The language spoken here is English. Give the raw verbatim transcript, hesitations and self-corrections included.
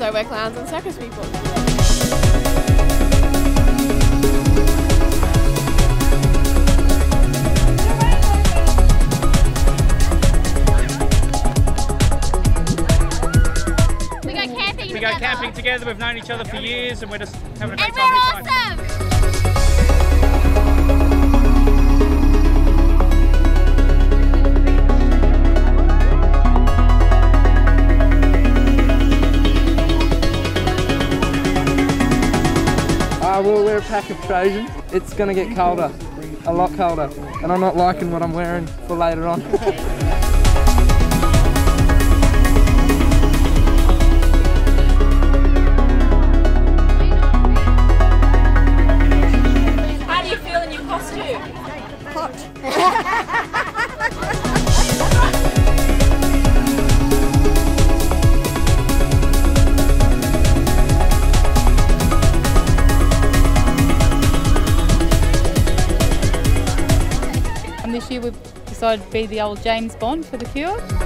So we're clowns and circus people. We go camping We together. go camping together, we've known each other for years and we're just having a great And time. we're here tonight. awesome! Uh, well, we're a pack of Trojans. It's going to get colder, a lot colder, and I'm not liking what I'm wearing for later on. How do you feel in your costume? And this year we've decided to be the old James Bond for the Cure.